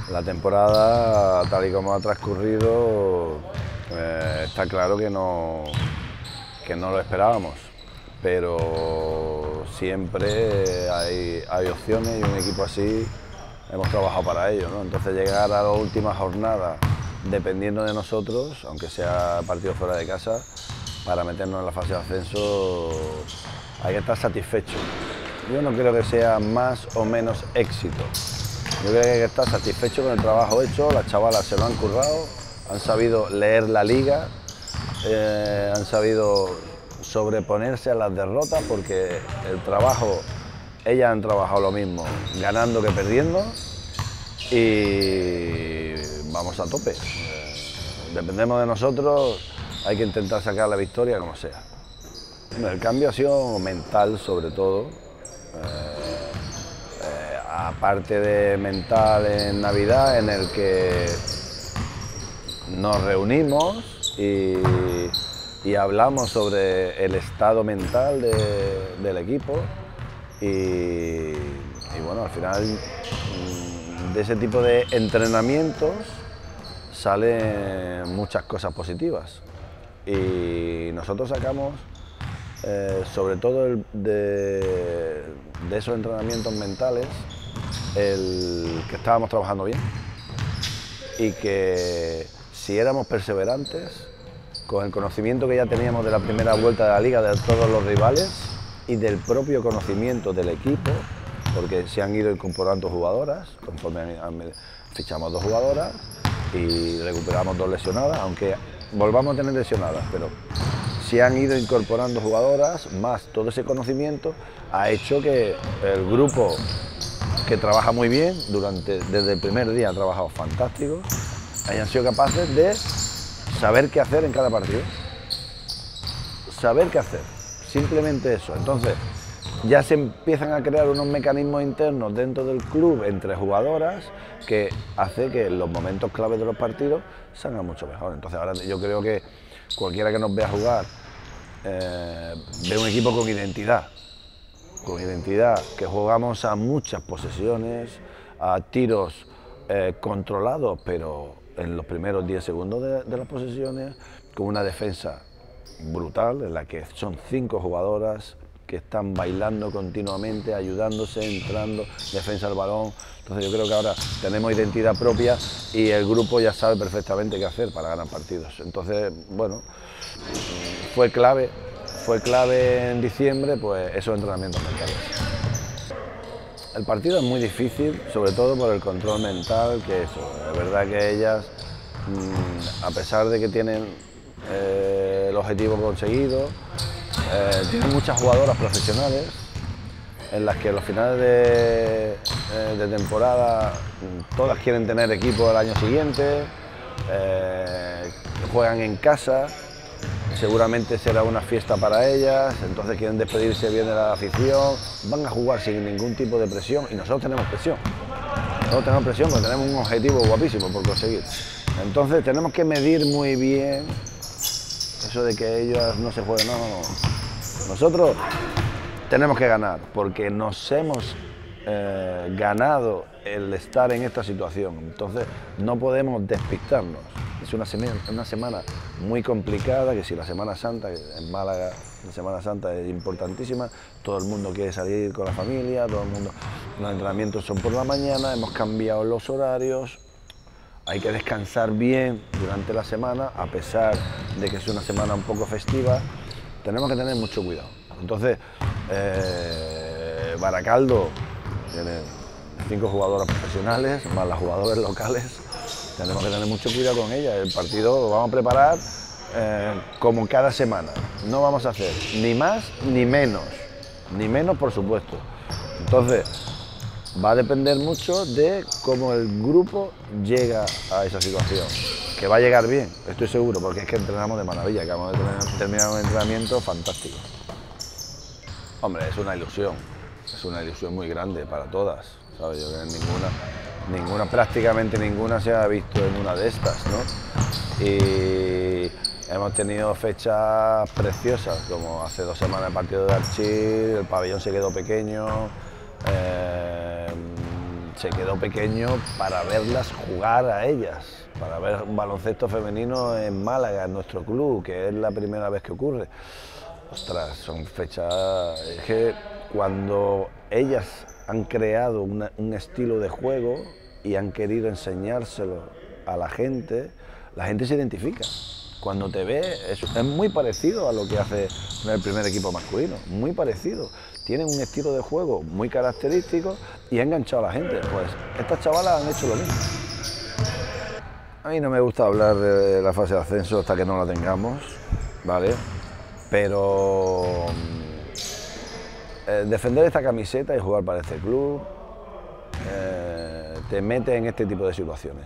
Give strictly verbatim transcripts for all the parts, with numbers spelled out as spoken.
La temporada, tal y como ha transcurrido, eh, está claro que no, que no lo esperábamos, pero siempre hay, hay opciones y un equipo así hemos trabajado para ello, ¿no? Entonces llegar a la última jornada dependiendo de nosotros, aunque sea partido fuera de casa, para meternos en la fase de ascenso hay que estar satisfecho. Yo no creo que sea más o menos éxito. Yo creo que hay que estar satisfecho con el trabajo hecho, las chavalas se lo han currado, han sabido leer la liga, eh, han sabido sobreponerse a las derrotas porque el trabajo, ellas han trabajado lo mismo, ganando que perdiendo y vamos a tope. Eh, dependemos de nosotros, hay que intentar sacar la victoria como sea. El cambio ha sido mental sobre todo. Eh, aparte de mental en Navidad, en el que nos reunimos y, y hablamos sobre el estado mental de, del equipo y, y bueno, al final de ese tipo de entrenamientos salen muchas cosas positivas y nosotros sacamos eh, sobre todo el, de, de esos entrenamientos mentales el que estábamos trabajando bien y que si éramos perseverantes, con el conocimiento que ya teníamos de la primera vuelta de la liga, de todos los rivales y del propio conocimiento del equipo, porque se han ido incorporando jugadoras, conforme fichamos dos jugadoras y recuperamos dos lesionadas, aunque volvamos a tener lesionadas, pero se han ido incorporando jugadoras, más todo ese conocimiento ha hecho que el grupo, que trabaja muy bien, durante, desde el primer día ha trabajado fantástico, hayan sido capaces de saber qué hacer en cada partido. Saber qué hacer, simplemente eso. Entonces, ya se empiezan a crear unos mecanismos internos dentro del club, entre jugadoras, que hace que los momentos claves de los partidos salgan mucho mejor. Entonces, ahora yo creo que cualquiera que nos vea jugar eh, ve un equipo con identidad. con identidad, que jugamos a muchas posesiones, a tiros eh, controlados, pero en los primeros diez segundos de, de las posesiones, con una defensa brutal, en la que son cinco jugadoras que están bailando continuamente, ayudándose, entrando, defensa del balón. Entonces yo creo que ahora tenemos identidad propia y el grupo ya sabe perfectamente qué hacer para ganar partidos. Entonces, bueno, fue clave. Fue clave en diciembre, pues esos entrenamientos mentales. El partido es muy difícil, sobre todo por el control mental, que eso, es verdad que ellas, a pesar de que tienen eh, el objetivo conseguido, eh, tienen muchas jugadoras profesionales, en las que a los finales de, de temporada todas quieren tener equipo el año siguiente, eh, juegan en casa. Seguramente será una fiesta para ellas, entonces quieren despedirse bien de la afición, van a jugar sin ningún tipo de presión y nosotros tenemos presión. Nosotros tenemos presión porque tenemos un objetivo guapísimo por conseguir. Entonces tenemos que medir muy bien eso de que ellas no se jueguen, no, no, no. Nosotros tenemos que ganar porque nos hemos eh, ganado el estar en esta situación, entonces no podemos despistarnos. Es una semana, una semana muy complicada, que si la Semana Santa, en Málaga la Semana Santa es importantísima, todo el mundo quiere salir con la familia, todo el mundo, los entrenamientos son por la mañana, hemos cambiado los horarios, hay que descansar bien durante la semana, a pesar de que es una semana un poco festiva, tenemos que tener mucho cuidado. Entonces, eh, Baracaldo tiene cinco jugadoras profesionales, más las jugadoras locales. Tenemos que tener mucho cuidado con ella. El partido lo vamos a preparar eh, como cada semana. No vamos a hacer ni más ni menos. Ni menos, por supuesto. Entonces, va a depender mucho de cómo el grupo llega a esa situación. Que va a llegar bien, estoy seguro, porque es que entrenamos de maravilla. Acabamos de tener, terminar un entrenamiento fantástico. Hombre, es una ilusión. Es una ilusión muy grande para todas. ¿Sabes? Yo creo que ninguna... Ninguna, prácticamente ninguna se ha visto en una de estas, ¿no? Y hemos tenido fechas preciosas, como hace dos semanas el partido de Archil, el pabellón se quedó pequeño, eh, se quedó pequeño para verlas jugar a ellas, para ver un baloncesto femenino en Málaga, en nuestro club, que es la primera vez que ocurre. Ostras, son fechas... Es que cuando ellas han creado una, un estilo de juego y han querido enseñárselo a la gente, la gente se identifica. Cuando te ve, es, es muy parecido a lo que hace el primer equipo masculino, muy parecido. Tienen un estilo de juego muy característico y ha enganchado a la gente. Pues estas chavalas han hecho lo mismo. A mí no me gusta hablar de la fase de ascenso hasta que no la tengamos, ¿vale? Pero eh, defender esta camiseta y jugar para este club eh, te mete en este tipo de situaciones.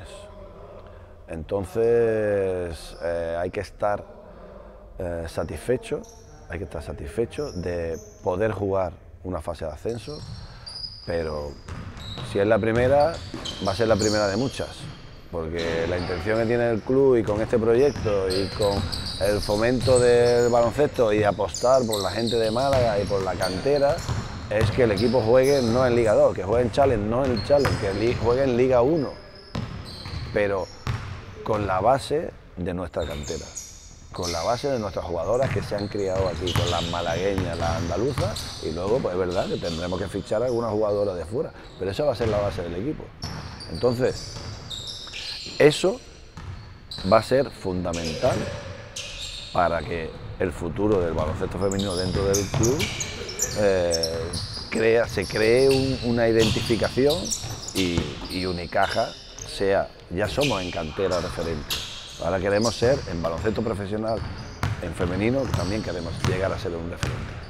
Entonces eh, hay que estar eh, satisfecho, hay que estar satisfecho de poder jugar una fase de ascenso, pero si es la primera, va a ser la primera de muchas, porque la intención que tiene el club y con este proyecto y con el fomento del baloncesto y apostar por la gente de Málaga y por la cantera, es que el equipo juegue no en Liga dos, que juegue en Challenge, no en Challenge, que juegue en Liga uno, pero con la base de nuestra cantera, con la base de nuestras jugadoras que se han criado aquí, con las malagueñas, las andaluzas, y luego pues es verdad que tendremos que fichar a alguna jugadora de fuera, pero esa va a ser la base del equipo. Entonces, eso va a ser fundamental para que el futuro del baloncesto femenino dentro del club eh, crea, se cree un, una identificación y, y Unicaja sea, ya somos en cantera referentes. Ahora queremos ser en baloncesto profesional, en femenino, también queremos llegar a ser un referente.